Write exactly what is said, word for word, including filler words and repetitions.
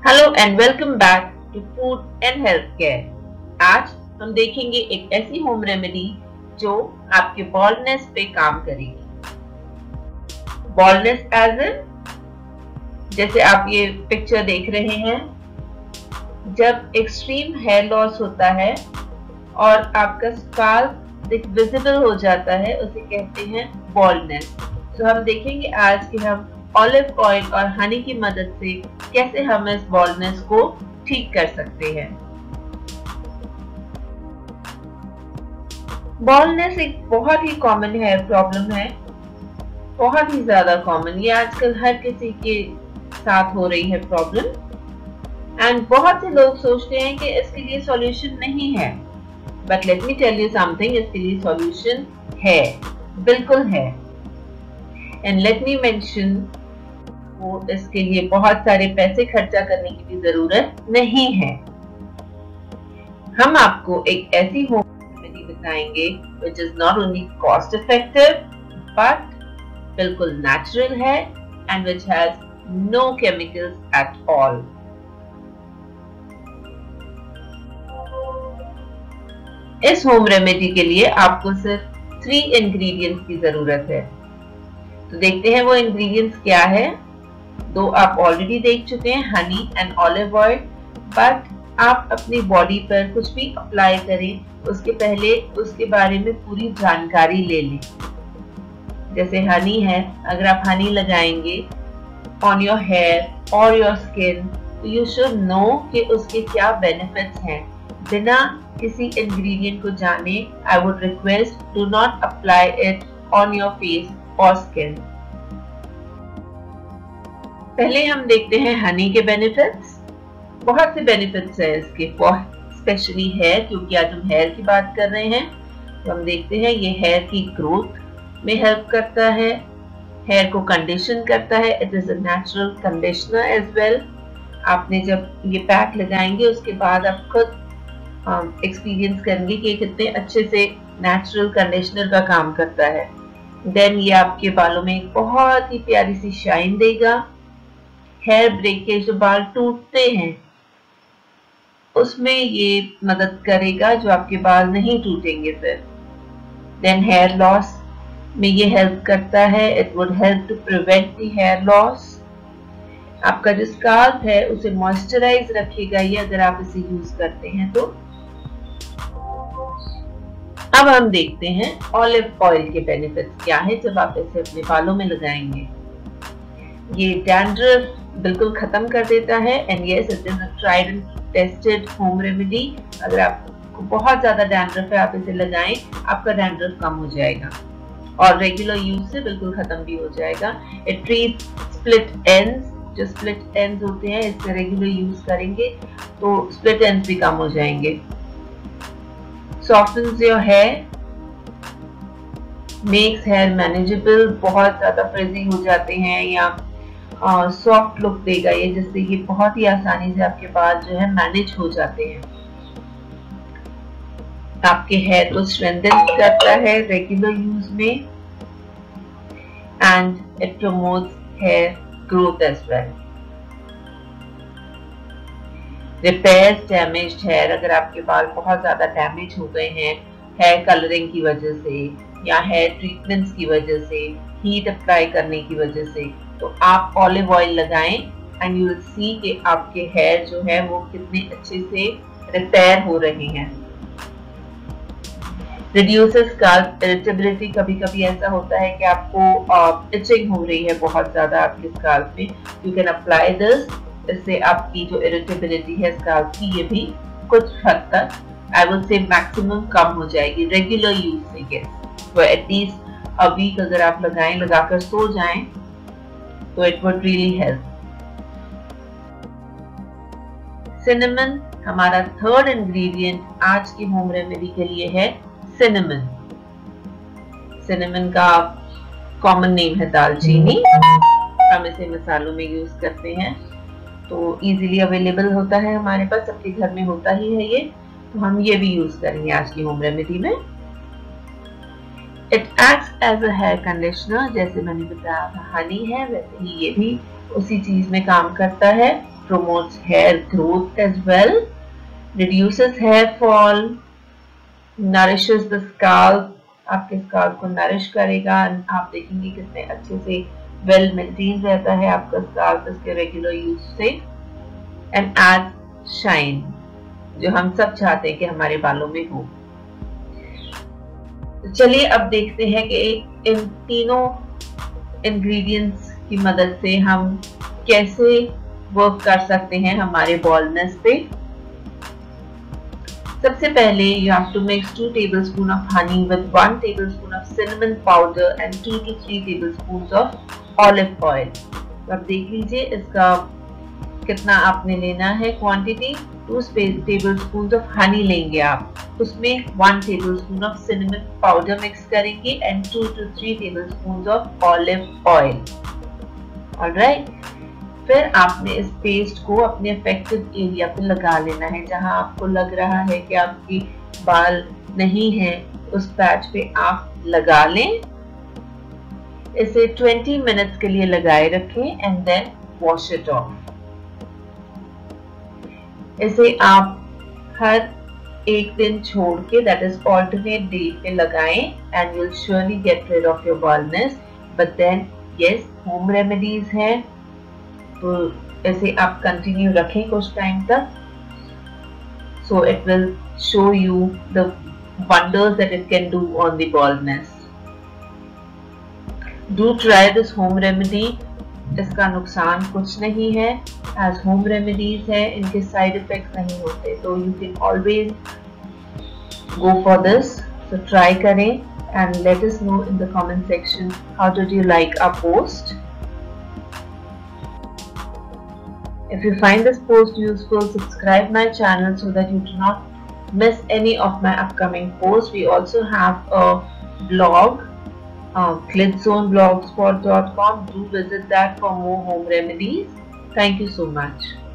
Hello and welcome back to food and health care. आज हम देखेंगे एक ऐसी होम रेमेडी जो आपके बॉल्डनेस पे काम करेगी। बॉल्डनेस एज इन, जैसे आप ये पिक्चर देख रहे हैं, जब एक्सट्रीम हेयर लॉस होता है और आपका स्काल्प विजिबल हो जाता है, उसे कहते हैं बॉल्डनेस। तो हम देखेंगे आज कि हम ऑलिव ऑयल और हनी की मदद से कैसे हम इस बॉल्डनेस को ठीक कर सकते हैं। बॉल्डनेस एक बहुत ही कॉमन हेयर प्रॉब्लम है, बहुत ही ज्यादा कॉमन। ये आजकल हर किसी के साथ हो रही है प्रॉब्लम एंड बहुत से लोग सोचते हैं कि इसके लिए सॉल्यूशन नहीं है, but let me tell you something, इसके लिए सॉल्यूशन है, बिल्कुल है। एंड लेट मी मेंशन, वो इसके लिए बहुत सारे पैसे खर्चा करने की भी जरूरत नहीं है। हम आपको एक ऐसी होम रेमेडी बताएंगे which is not only cost effective but बिल्कुल नेचुरल है and which has no chemicals at all। इस होम रेमेडी के लिए आपको सिर्फ थ्री इंग्रेडिएंट्स की जरूरत है। तो देखते हैं वो इंग्रेडिएंट्स क्या है। दो आप ऑलरेडी देख चुके हैं, honey and olive oil. But आप अपनी बॉडी पर कुछ भी अप्लाई करें उसके पहले उसके बारे में पूरी जानकारी ले लें। जैसे हनी है, अगर आप हनी लगाएंगे ऑन योर हेयर और योर स्किन, तो यू शुड नो कि उसके क्या बेनिफिट्स हैं। बिना किसी इंग्रेडिएंट को जाने, I would request do not apply it on your face और स्किन। पहले हम देखते हैं हनी के बेनिफिट्स। बहुत से बेनिफिट्स हैं इसके, स्पेशली हेयर, क्योंकि आज हम हेयर की बात कर रहे हैं। तो हम देखते हैं ये हेयर की ग्रोथ में हेल्प करता है, हेयर को कंडीशन करता है। It is a natural conditioner as well. आपने जब ये पैक लगाएंगे उसके बाद आप खुद एक्सपीरियंस करेंगे कि कितने अच्छे से नेचुरल कंडीशनर का काम करता है। देन ये आपके बालों में एक बहुत ही प्यारी सी शाइन देगा। हेयर ब्रेकेज, जो बाल टूटते हैं, उसमें ये मदद करेगा, जो आपके बाल नहीं टूटेंगे फिर। देन हेयर लॉस में ये हेल्प करता है। It would help to prevent the hair loss. आपका जो स्काल्प है उसे मॉइस्चराइज रखेगा ये, अगर आप इसे यूज करते हैं तो। अब हम देखते हैं ऑलिव ऑयल के बेनिफिट्स क्या है जब आप इसे अपने बालों में लगाएंगे। ये डैंड्रफ बिल्कुल खत्म कर देता है and yes, it is a tried and tested home remedy. अगर आपको बहुत ज्यादा डैंड्रफ है, आप इसे लगाएं, आपका डैंड्रफ कम हो जाएगा और रेगुलर यूज से बिल्कुल खत्म भी हो जाएगा। इट ट्रीट स्प्लिट एंड्स, जो स्प्लिट एंड्स होते हैं, इससे रेगुलर यूज करेंगे तो स्प्लिट एंड्स भी कम हो जाएंगे। Softens your hair, makes hair manageable। बहुत ज्यादा फ्रिजी हो जाते हैं या सॉफ्ट लुक देगा ये, जिससे ये बहुत ही आसानी से आपके बाल जो है मैनेज हो जाते हैं। आपके हेयर को स्ट्रेंथन करता है रेगुलर यूज में and it promotes hair growth as well. Repairs damaged hair, अगर आपके बाल बहुत ज्यादा डैमेज हो गए हैं हेयर कलरिंग की वजह से या हेयर ट्रीटमेंट्स की वजह से, हीट अप्लाई करने की वजह से, तो आप ऑलिव ऑयल लगाएं एंड यू विल सी कि आपके हेयर जो है वो कितने अच्छे से रिपेयर हो रहे हैं। रिड्यूसेस स्काल्प इरिटेबिलिटी, कभी कभी ऐसा होता है कि आपको इचिंग uh, हो रही है बहुत ज्यादा आपके स्काल्प में, यू कैन अप्लाई दिस। इससे आपकी जो इरिटेबिलिटी है स्काल्प की, ये भी कुछ हद तक, आई वुड से मैक्सिमम, कम हो जाएगी रेगुलर यूज से। गेस तो एटलीस्ट अ वीक अगर आप लगाएं, लगाकर सो जाएं, तो it would really help. Cinnamon हमारा थर्ड इंग्रेडिएंट आज की होम रेमेडी के लिए है। सिनेमन सिनेमन का कॉमन नेम है दालचीनी। हम इसे मसालों में यूज करते हैं, तो इजीली अवेलेबल होता है हमारे पास, सबके घर में होता ही है ये, तो हम ये भी यूज करेंगे आज की होम रेमेडी में। It acts as a hair conditioner, जैसे मैंने बताया था हनी है, वैसे ही ये भी उसी चीज में काम करता है। promotes hair growth as well, reduces hair fall, nourishes the scalp, आपके स्काल्प को नरिश करेगा। आप देखेंगे कितने अच्छे से वेल मेंटेन रहता है आपका स्काल्प इसके रेगुलर यूज से। एंड एड शाइन, जो हम सब चाहते हैं कि हमारे बालों में हो। तो चलिए अब देखते हैं कि इन तीनों इंग्रेडिएंट्स की मदद से हम कैसे वर्क कर सकते हैं हमारे बॉल्डनेस पे। सबसे पहले you have to mix two tablespoons of honey with one tablespoon of cinnamon powder and two to three tablespoons of olive oil। तो अब देख लीजिए इसका कितना आपने लेना है quantity. Two tablespoon of honey लेंगे आप, उसमें one tablespoon of cinnamon powder mix करेंगे and two to three tablespoon of olive oil. Alright, फिर आपने इस पेस्ट को अपने अफेक्टेड एरिया पे लगा लेना है। जहां आपको लग रहा है कि आपकी बाल नहीं है उस पैच पे आप लगा लें। इसे ट्वेंटी मिनट्स के लिए लगाए रखें and then wash it off. इसे आप हर एक दिन छोड़ के, दैट इज ऑल्टरनेट डे पे लगाएं and you will surely get rid of your baldness. But then yes, home remedies हैं तो ऐसे आप कंटिन्यू रखें कुछ टाइम तक, so it will show you the wonders that it can do on the baldness. Do try this home remedy. इसका नुकसान कुछ नहीं है, एज होम रेमेडीज है, इनके साइड इफेक्ट्स नहीं होते, तो you can always go for this. So try करें and let us know in the comment section how did you like our post. If you find this post useful, subscribe my channel so that you do not miss any of my upcoming posts. We also have a blog, uh, glitzone blogspot dot com. Do visit that for more home remedies. Thank you so much.